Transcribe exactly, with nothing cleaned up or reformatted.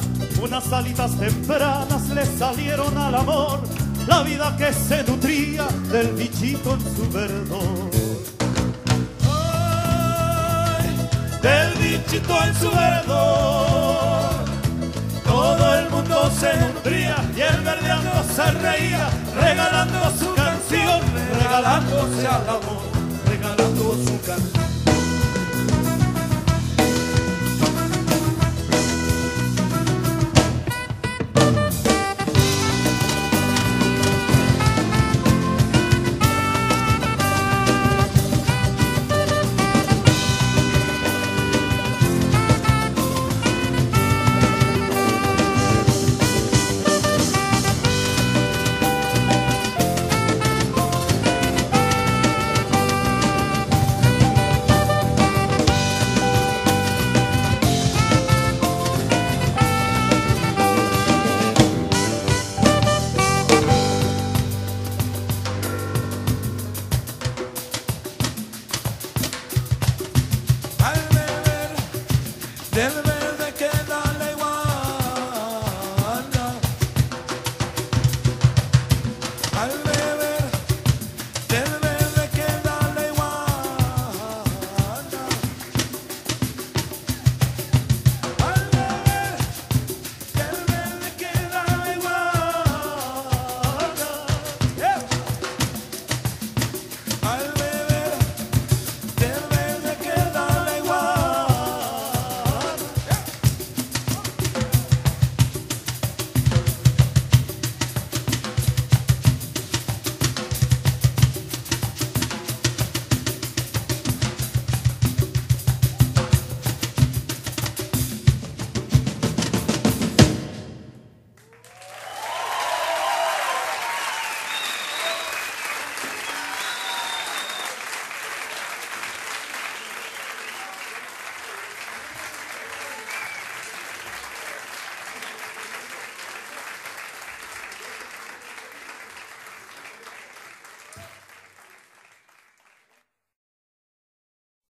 Unas alitas tempranas le salieron al amor, la vida que se nutría del bichito en su verdor. Ay, del bichito en su verdor. Todo el mundo se nutría y el verdeando se reía, regalando su canción, regalándose al amor, regalando su canción.